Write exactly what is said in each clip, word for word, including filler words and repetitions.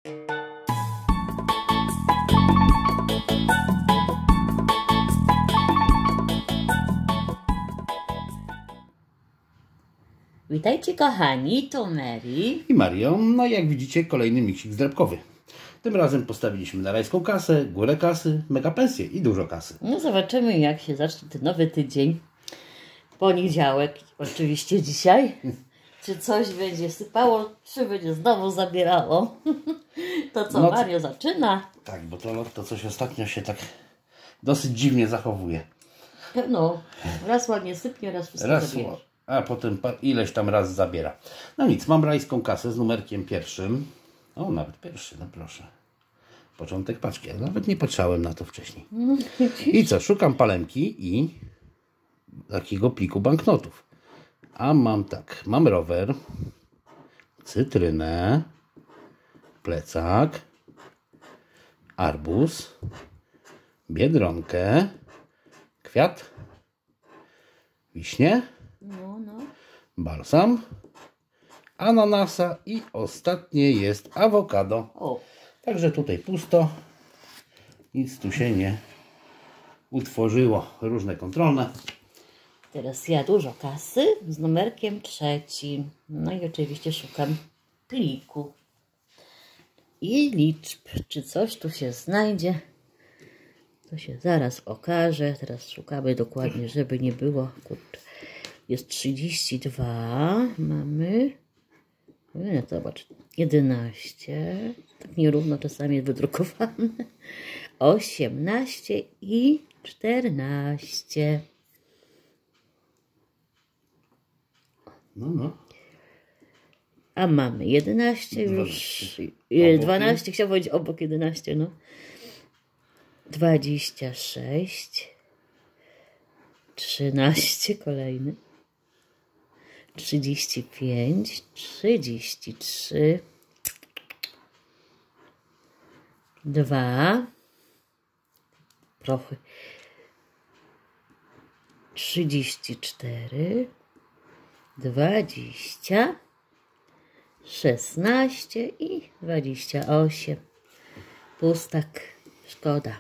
Witajcie kochani, to Mary i Mario. No jak widzicie, kolejny miksik zdrabkowy. Tym razem postawiliśmy na rajską kasę, górę kasy, mega pensję i dużo kasy. No zobaczymy, jak się zacznie ten nowy tydzień. Poniedziałek oczywiście dzisiaj. Czy coś będzie sypało, czy będzie znowu zabierało. To co, no, Mario zaczyna? Tak, bo to, to coś ostatnio się tak dosyć dziwnie zachowuje. No, raz ładnie sypnie, raz wszystko raz, zabiera. A potem ileś tam raz zabiera. No nic, mam rajską kasę z numerkiem pierwszym. O, nawet pierwszy, no proszę. Początek paczki, ja nawet nie patrzałem na to wcześniej. I co, szukam palemki i takiego pliku banknotów. A mam tak, mam rower, cytrynę, plecak, arbuz, biedronkę, kwiat, wiśnie, no, no. balsam, ananasa i ostatnie jest awokado. O. Także tutaj pusto, nic tu się nie utworzyło, różne kontrolne. Teraz ja dużo kasy z numerkiem trzecim. No i oczywiście szukam pliku i liczb. Czy coś tu się znajdzie? To się zaraz okaże. Teraz szukamy dokładnie, żeby nie było. Kurczę. Jest trzydzieści dwa. Mamy. No, zobacz. jedenaście. Tak nierówno czasami jest wydrukowane. osiemnaście i czternaście. No, no. A mamy jedenaście już, dwanaście, chciałam powiedzieć obok jedenaście, no. dwadzieścia sześć, trzynaście kolejny, trzydzieści pięć, trzydzieści trzy, dwa, prochy, trzydzieści cztery, dwadzieścia, szesnaście i dwadzieścia osiem. Pustak, szkoda.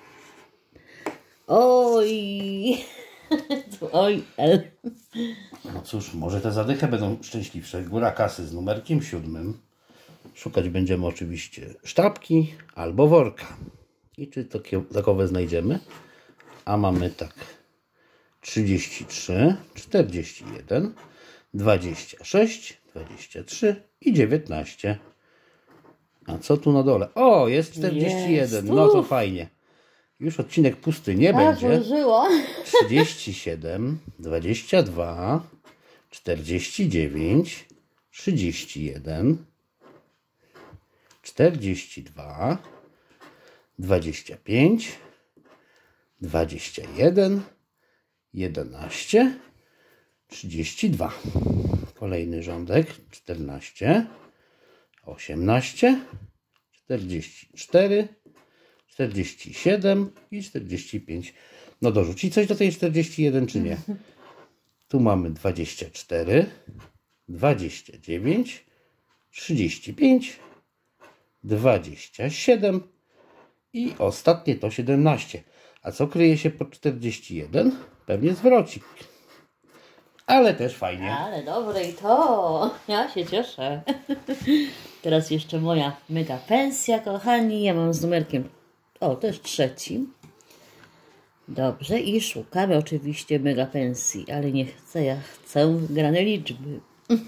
Oj, oj, el. No cóż, może te zadychy będą szczęśliwsze. Góra kasy z numerkiem siódmym. Szukać będziemy oczywiście sztabki albo worka. I czy to takowe znajdziemy? A mamy tak. trzydzieści trzy, czterdzieści jeden, dwadzieścia sześć, dwadzieścia trzy i dziewiętnaście. A co tu na dole? O, jest czterdzieści jeden. Jest. No to fajnie. Już odcinek pusty nie A, będzie. Żyło. trzydzieści siedem, dwadzieścia dwa, czterdzieści dziewięć, trzydzieści jeden, czterdzieści dwa, dwadzieścia pięć, dwadzieścia jeden, jedenaście, trzydzieści dwa. Kolejny rządek, czternaście, osiemnaście, czterdzieści cztery, czterdzieści siedem i czterdzieści pięć. No dorzuci coś do tej czterdzieści jeden czy nie? Tu mamy dwadzieścia cztery, dwadzieścia dziewięć, trzydzieści pięć, dwadzieścia siedem i ostatnie to siedemnaście. A co kryje się pod czterdzieści jeden? Pewnie zwrocik. Ale też fajnie. Ale dobre i to. Ja się cieszę. Teraz jeszcze moja mega pensja, kochani. Ja mam z numerkiem, o, też trzecim. Dobrze. I szukamy oczywiście mega pensji. Ale nie chcę, ja chcę grane liczby.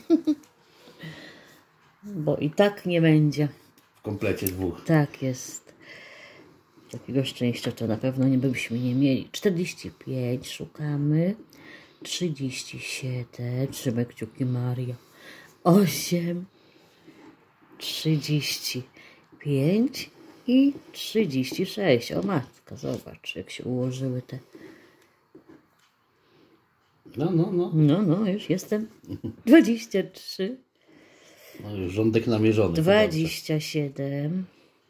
Bo i tak nie będzie. W komplecie dwóch. Tak jest. Takiego szczęścia to na pewno nie byśmy nie mieli. czterdzieści pięć szukamy. trzydzieści siedem. Trzymaj kciuki, Maria. osiem. trzydzieści pięć i trzydzieści sześć. O matka, zobacz jak się ułożyły te. No, no, no. No, no, już jestem. dwadzieścia trzy. No już rządek namierzony. dwadzieścia siedem.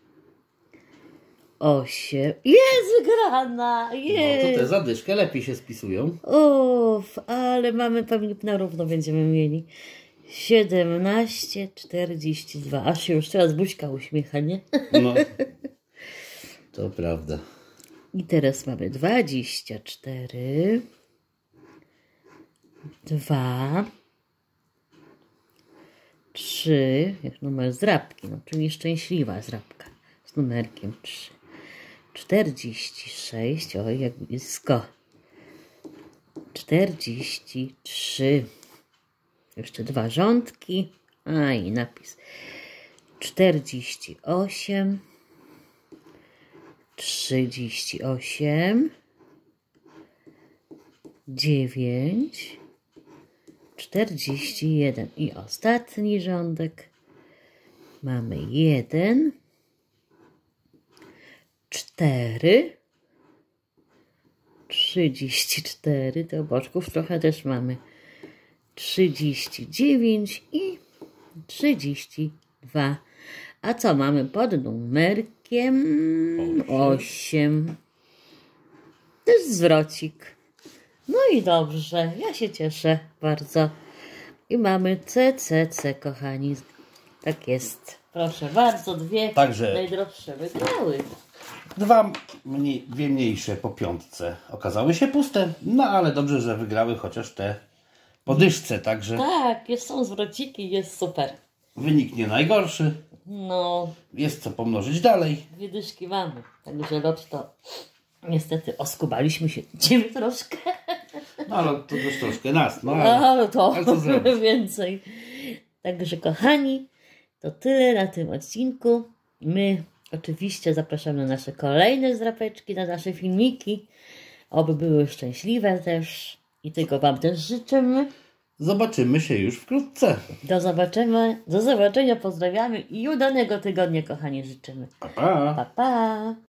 osiem. Jest grana! Jest! No to te zadyszkę lepiej się spisują. Uff, ale mamy pewnie na równo będziemy mieli. siedemnaście czterdzieści dwa. Aż się już teraz buźka uśmiecha, nie? No, to prawda. I teraz mamy dwadzieścia cztery, dwa, trzy, jak numer zrabki, no, czyli szczęśliwa zrabka z numerkiem trzy. czterdzieści sześć, oj, jak blisko. czterdzieści trzy. Jeszcze dwa rządki. A i napis. czterdzieści osiem. trzydzieści osiem. dziewięć. czterdzieści jeden. I ostatni rządek. Mamy jeden. cztery. trzydzieści cztery. Do boczków trochę też mamy. trzydzieści dziewięć i trzydzieści dwa. A co mamy pod numerkiem osiem? To jest zwrocik. No i dobrze, ja się cieszę bardzo. I mamy C C C, kochani. Tak jest. Proszę bardzo, dwie Także najdroższe wygrały. Dwa mniej, dwie mniejsze po piątce okazały się puste. No ale dobrze, że wygrały chociaż te po dyszce, także Tak, jest, są zwrociki, jest super. wynik nie najgorszy. No, Jest co pomnożyć dalej. dwie dyszki mamy. Także lot to niestety oskubaliśmy się ciebie troszkę. No ale to też troszkę nas. No ale, Ale to ale co zrobić? więcej. Także kochani, to tyle na tym odcinku. My oczywiście zapraszamy na nasze kolejne zdrapeczki, na nasze filmiki. Oby były szczęśliwe też. I tego wam też życzymy. Zobaczymy się już wkrótce. Do zobaczenia, do zobaczenia, pozdrawiamy i udanego tygodnia, kochani, życzymy. Pa, pa. Pa, pa.